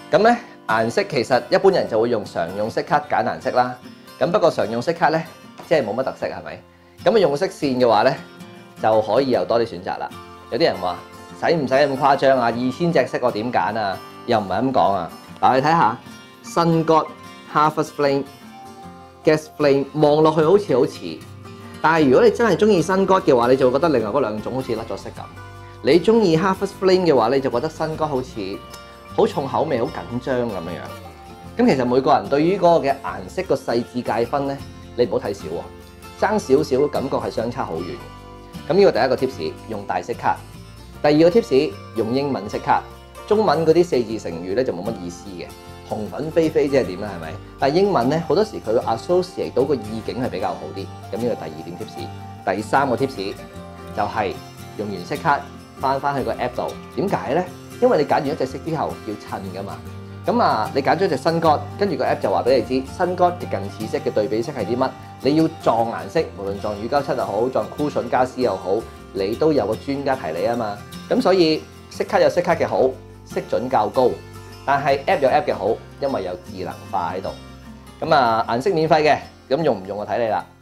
咁咧顏色其實一般人就會用常用色卡揀顏色啦。咁不過常用色卡咧，即係冇乜特色係咪？咁啊用色線嘅話咧，就可以有多啲選擇啦。有啲人話使唔使咁誇張啊？2000隻色我點揀啊？又唔係咁講啊！嗱，你睇下 Sun God、Harvest Flame、Gas Flame， 望落去好似好似，但係如果你真係中意 Sun God 嘅話，你就會覺得另外嗰兩種好似甩咗色咁。你中意 Harvest Flame 嘅話，你就覺得 Sun God好似好重口味、好緊張咁樣。咁其實每個人對於嗰個嘅顏色個細緻界分咧，你唔好睇少喎，爭少少感覺係相差好遠。咁呢個第一個 tips 用大色卡，第二個 tips 用英文色卡。中文嗰啲四字成語咧就冇乜意思嘅，紅粉飛飛即係點啦，係咪？但係英文咧好多時佢會 associate 到個意境係比較好啲。咁呢個第二點 tips， 第三個 tips 就係用完色卡翻去個 app 度。點解咧？因為你揀完一隻色之後要襯噶嘛。咁啊，你揀咗隻 Sun God，跟住個 app 就話俾你知 Sun God 嘅近似色嘅對比色係啲乜。你要撞顏色，無論撞乳膠漆又好，撞 cushion 家私又好，你都有個專家提你啊嘛。咁所以色卡有色卡嘅好。色準較高，但係 app 有 app 嘅好，因為有智能化喺度。咁啊，顏色免費嘅，咁用唔用我睇你啦。